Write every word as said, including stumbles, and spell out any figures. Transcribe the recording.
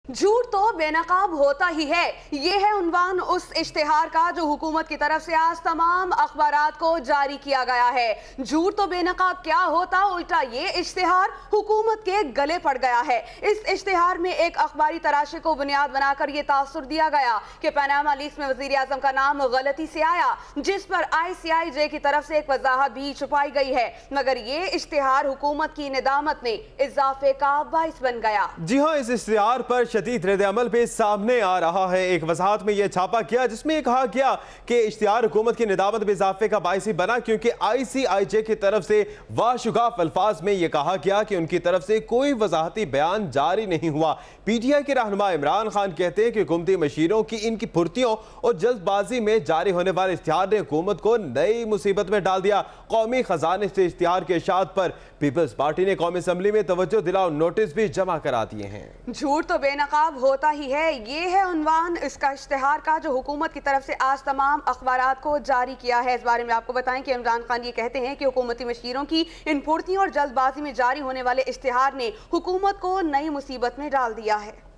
झूठ तो बेनकाब होता ही है। ये है उन्वान उस इश्तिहार का जो हुकूमत की तरफ से आज तमाम अखबारात को जारी किया गया है। झूठ तो बेनकाब क्या होता, उल्टा ये इश्तिहार हुकूमत के गले पड़ गया है। इस इश्तिहार में एक अखबारी तराशे को बुनियाद बनाकर ये तासुर दिया गया कि पनामा लीक्स में वज़ीर आज़म का नाम गलती से आया, जिस पर आई सी आई जे की तरफ से एक वजाहत भी छुपाई गई है, मगर ये इश्तिहार हुकूमत की निदामत में इजाफे का बाइस बन गया। जी हाँ, इस इश्तिहार पर शदीद रद्द अमल पे सामने आ रहा है। एक वजाहत में यह छापा किया जिसमें कहा गया कि इश्तिहार हुकूमत की निदामत में इजाफे का बाइस ही बना, क्योंकि आई सी आई जे की तरफ से वाशुगाफ अल्फाज में यह कहा गया कि उनकी तरफ से कोई वजाहती बयान जारी नहीं हुआ। पी टी आई के रहनुमा इमरान खान कहते हैं कि हुकूमती मशीरों की इनकी फुर्तियों और जल्दबाजी में जारी होने वाले इश्तिहार ने हुकूमत को नई मुसीबत में डाल दिया। कौमी खजाने से इश्तिहार के इशात पर पीपल्स पार्टी ने कौमी असम्बली में तवज्जो दिलाओ नोटिस भी जमा करा दिए हैं। झूठ तो बेनकाब होता ही है, ये है उन्वान इसका इश्तिहार का जो हुकूमत की तरफ से आज तमाम अखबारात को जारी किया है। इस बारे में आपको बताएं कि इमरान खान ये कहते हैं कि हुकूमती मशीरों की इन फुर्तियों और जल्दबाजी में जारी होने वाले इश्तिहार ने हुकूमत को नई मुसीबत में डाल दिया है।